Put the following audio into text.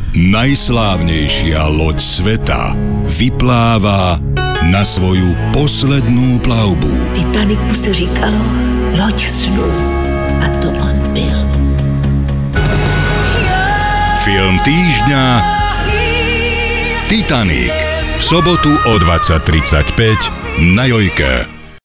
Najslávnejšia loď sveta vypláva na svoju poslednú plavbu. Titaniku se říkalo loď snů a to on byl. Film týždňa Titanic v sobotu o 20:35 na Jojke.